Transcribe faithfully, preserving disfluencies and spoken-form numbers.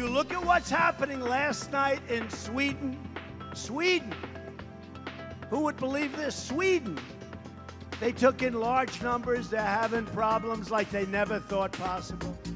look at what's happening last night in Sweden, Sweden, who would believe this? Sweden. They took in large numbers. They're having problems like they never thought possible.